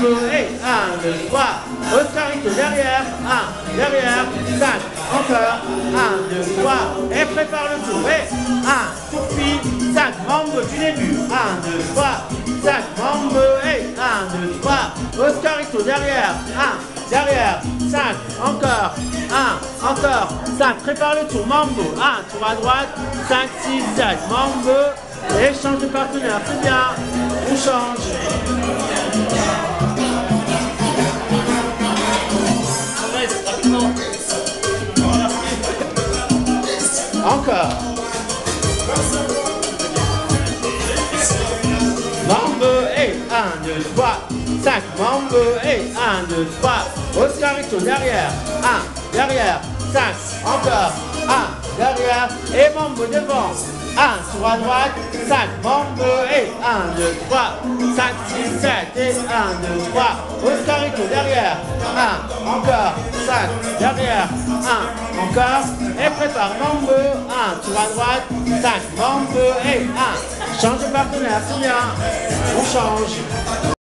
Mambo, et 1, 2, 3. Oscarito derrière, 1, derrière, 5, encore, 1, 2, 3. Et prépare le tour, et 1, tourpille, 5, Mambo du début, 1, 2, 3. 5, Mambo, et 1, 2, 3. Oscarito derrière, 1, derrière, 5, encore, 1, encore, 5, prépare le tour, Mambo, 1, tour à droite, 5, 6, 7, Mambo, et change de partenaire, c'est bien, on change. Encore. Mambo, et 1, 2, 3, 5, Mambo, et 1, 2, 3, Oscarito derrière, 1, derrière, 5, encore, 1, derrière, et Mambo devant, 1, tour à droite, 5, Mambo, et 1, 2, 3, 5, 6, 7, et 1, 2, 3, Oscarito derrière, 1, encore, 5, derrière, 1, encore, et prépare Mambo, 1, tour à droite, 5, Mambo, et 1, change de partenaire, c'est bien, on change.